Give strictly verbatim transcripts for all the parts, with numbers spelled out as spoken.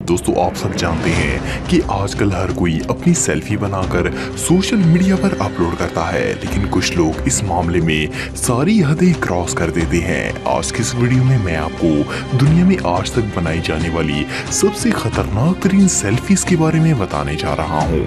दोस्तों आप सब जानते हैं कि आजकल हर कोई अपनी सेल्फी बनाकर सोशल मीडिया पर अपलोड करता है, लेकिन कुछ लोग इस मामले में सारी हदें क्रॉस कर देते हैं। आज की इस वीडियो में मैं आपको दुनिया में आज तक बनाई जाने वाली सबसे खतरनाक तरीन सेल्फीज के बारे में बताने जा रहा हूँ।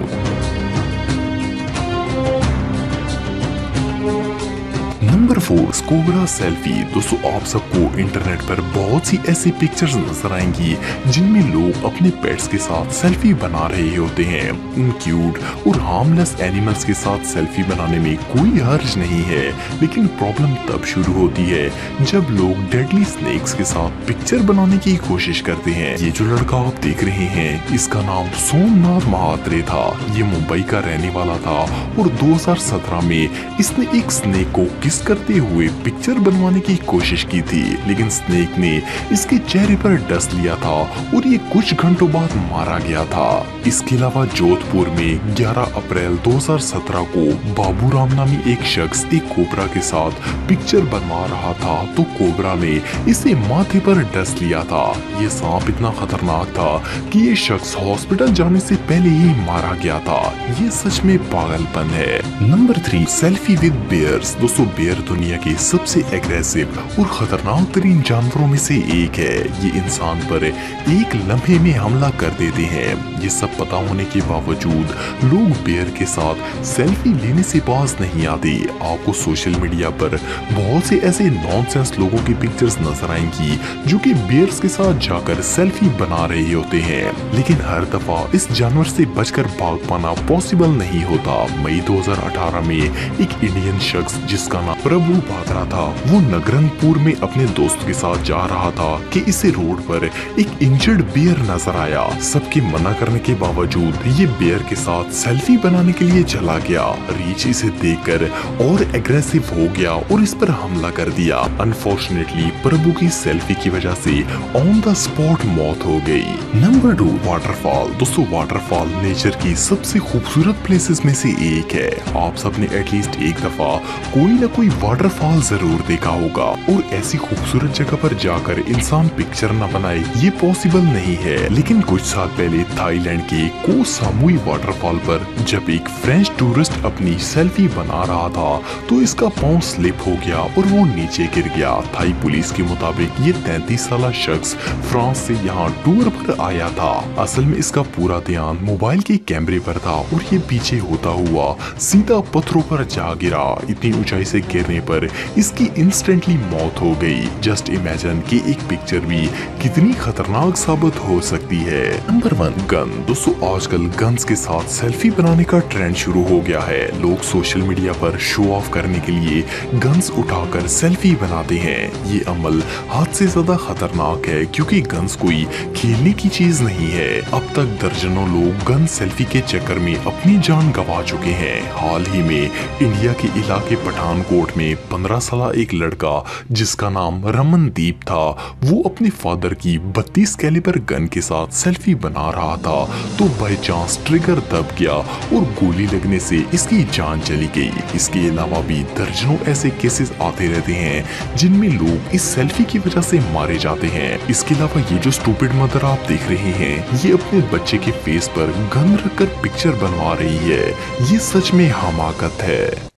Number four, cobra selfie. दोस्तों आप सबको इंटरनेट पर बहुत सी ऐसी पिक्चर्स नजर आएंगी जिनमें लोग अपने पेट्स के साथ सेल्फी बना रहे होते हैं। उन क्यूट और हार्मलेस एनिमल्स के साथ सेल्फी बनाने में कोई हर्ज नहीं है, लेकिन प्रॉब्लम तब शुरू होती है जब लोग डेडली स्नेक्स के साथ पिक्चर बनाने की कोशिश करते हैं। ये जो लड़का आप देख रहे हैं, इसका नाम सोमनाथ महात्रे था। ये मुंबई का रहने वाला था और दो हज़ार सत्रह में इसने एक स्नेक को किस करते हुए पिक्चर बनवाने की कोशिश की थी, लेकिन स्नेक ने इसके चेहरे पर डस लिया था और ये कुछ घंटों बाद मारा गया था। इसके अलावा जोधपुर में ग्यारह अप्रैल दो हज़ार सत्रह को बाबूराम नामी एक शख्स एक कोबरा के साथ पिक्चर बनवा रहा था, तो कोबरा ने इसे माथे पर डस लिया था। ये सांप इतना खतरनाक था कि ये शख्स हॉस्पिटल जाने से पहले ही मारा गया था। ये सच में पागलपन है। Number three, selfie with bears. दोस्तों बेयर दुनिया के सबसे एग्रेसिव और खतरनाक तरीन जानवरों में से एक है। ये इंसान पर एक लम्हे में हमला कर देते हैं। ये सब पता होने के बावजूद लोग बेयर के साथ सेल्फी लेने से पास नहीं आते। आपको सोशल मीडिया पर बहुत से ऐसे नॉनसेंस लोगों की पिक्चर्स नजर आएंगी जो कि बेयर्स के साथ जाकर सेल्फी बना रहे होते हैं, लेकिन हर दफा इस जानवर से बचकर भाग पाना पॉसिबल नहीं होता। मई दो हज़ार अठारह में एक इंडियन शख्स जिसका नाम प्रभु भादरा था, वो नगरंगपुर में अपने दोस्त के साथ जा रहा था कि इसे रोड पर एक इंजर्ड बेयर नजर आया। सबके मना करने के बावजूद ये बेयर के साथ सेल्फी बनाने के लिए चला गया। रीच इसे देखकर और एग्रेसिव हो गया और इस पर हमला कर दिया। अनफॉर्चुनेटली प्रभु की सेल्फी की वजह से ऑन द स्पॉट मौत हो गई। Number two, waterfall. दोस्तों वाटरफॉल नेचर की सबसे खूबसूरत प्लेसेस में से एक है। आप सबने एटलीस्ट एक दफा कोई न कोई वाटरफॉल जरूर देखा होगा, और ऐसी खूबसूरत जगह पर जाकर इंसान पिक्चर न बनाए ये पॉसिबल नहीं है। लेकिन कुछ साल पहले थाईलैंड के को सामुई वाटरफॉल पर जब एक फ्रेंच टूरिस्ट अपनी सेल्फी बना रहा था तो इसका पांव स्लिप हो गया और वो नीचे गिर गया। थाई पुलिस के मुताबिक ये तैंतीस साल शख्स फ्रांस से यहाँ टूर पर आया था। असल में इसका पूरा ध्यान मोबाइल के कैमरे पर था और ये पीछे होता हुआ सीधा पत्थरों पर जा गिरा। इतनी ऊंचाई से गिरने पर इसकी इंस्टेंटली मौत हो गई। जस्ट इमेजिन कि एक पिक्चर भी कितनी खतरनाक साबित हो सकती है। Number one, gun. दोस्तों आजकल गन्स के साथ सेल्फी बनाने का ट्रेंड शुरू हो गया है। लोग सोशल मीडिया पर शो ऑफ करने के लिए गन्स उठाकर सेल्फी बनाते हैं। ये अमल हद से ज्यादा खतरनाक है क्योंकि गन्स कोई खेलने की चीज नहीं है। अब तक दर्जनों लोग गन सेल्फी के चक्कर में अपनी जान गंवा चुके हैं। हाल ही में इंडिया के इलाके पठानकोट में पंद्रह साल एक लड़का जिसका नाम रमनदीप था, वो अपने फादर की बत्तीस कैलिबर गन के साथ सेल्फी बना रहा था तो बाय चांस ट्रिगर दब गया और गोली लगने से इसकी जान चली गई। इसके अलावा भी दर्जनों ऐसे केसेस आते रहते हैं जिनमें लोग इस सेल्फी की वजह से मारे जाते हैं। इसके अलावा ये जो स्टूपिड मदर आप देख रहे हैं, ये अपने बच्चे के फेस पर गन रखकर पिक्चर बनवा रही है। ये सच में हमाकत है।